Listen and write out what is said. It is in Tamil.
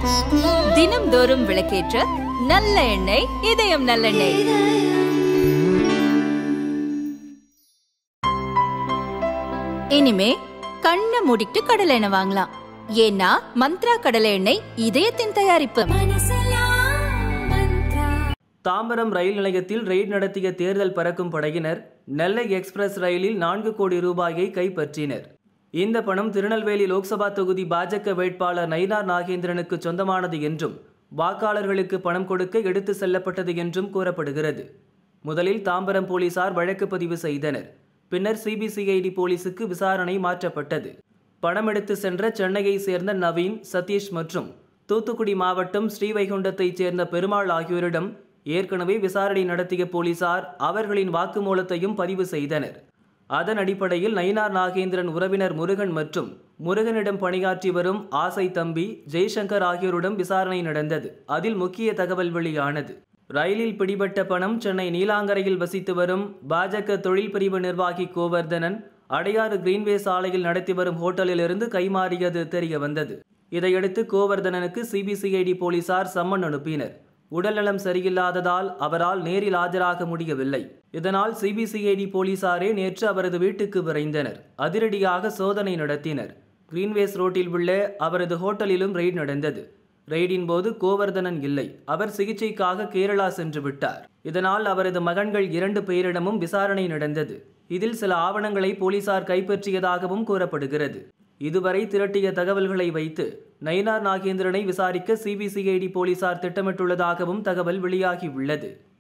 தினம்தோறும் விளக்கேற்ற நல்ல எண்ணெய் இதயம் நல்லெண்ணெய். இனிமே கண்ணை மூடிட்டு கடலை எண்ணெய் வாங்கலாம். ஏன்னா மந்த்ரா கடலை எண்ணெய் இதயத்தின் தயாரிப்பு. தாம்பரம் ரயில் நிலையத்தில் ரெய்ட் நடத்திய தேர்தல் பறக்கும் படையினர் நெல்லை எக்ஸ்பிரஸ் ரயிலில் 4 கோடி ரூபாயை கைப்பற்றினர். இந்த பணம் திருநெல்வேலி லோக்சபா தொகுதி பாஜக வேட்பாளர் நயினார் நாகேந்திரனுக்கு சொந்தமானது என்றும் வாக்காளர்களுக்கு பணம் கொடுக்க எடுத்து செல்லப்பட்டது என்றும் கூறப்படுகிறது. முதலில் தாம்பரம் போலீசார் வழக்கு பதிவு செய்தனர். பின்னர் சிபிசிஐடி போலீசுக்கு விசாரணை மாற்றப்பட்டது. பணம் எடுத்து சென்ற சென்னையை சேர்ந்த நவீன், சதீஷ் மற்றும் தூத்துக்குடி மாவட்டம் ஸ்ரீவைகுண்டத்தைச் சேர்ந்த பெருமாள் ஆகியோரிடம் ஏற்கனவே விசாரணை நடத்திய போலீசார் அவர்களின் வாக்குமூலத்தையும் பதிவு செய்தனர். அதன் அடிப்படையில் நயினார் நாகேந்திரன் உறவினர் முருகன் மற்றும் முருகனிடம் பணியாற்றி வரும் ஆசை தம்பி ஜெய்சங்கர் ஆகியோரிடம் விசாரணை நடந்தது. அதில் முக்கிய தகவல் வெளியானது. ரயிலில் பிடிபட்ட பணம் சென்னை நீலாங்கரையில் வசித்து வரும் பாஜக தொழில் பிரிவு நிர்வாகி கோவர்தனன் அடையாறு கிரீன்வே சாலையில் நடத்தி வரும் ஹோட்டலிலிருந்து கைமாறியது தெரிய வந்தது. இதையடுத்து கோவர்தனனுக்கு சிபிசிஐடி போலீசார் சம்மன் அனுப்பினர். உடல்நலம் சரியில்லாததால் அவரால் நேரில் ஆஜராக முடியவில்லை. இதனால் சிபிசிஐடி போலீசாரே நேற்று அவரது வீட்டுக்கு விரைந்தனர். அதிரடியாக சோதனை நடத்தினர். கிரீன்வேஸ் ரோட்டில் உள்ள அவரது ஹோட்டலிலும் ரெய்ட் நடந்தது. ரெய்டின் போது கோவர்தனன் இல்லை. அவர் சிகிச்சைக்காக கேரளா சென்று விட்டார். இதனால் அவரது மகன்கள் 2 பேரிடமும் விசாரணை நடந்தது. இதில் சில ஆவணங்களை போலீசார் கைப்பற்றியதாகவும் கூறப்படுகிறது. இதுவரை திரட்டிய தகவல்களை வைத்து நயினார் நாகேந்திரனை விசாரிக்க சிபிசிஐடி போலீசார் திட்டமிட்டுள்ளதாகவும் தகவல் வெளியாகியுள்ளது.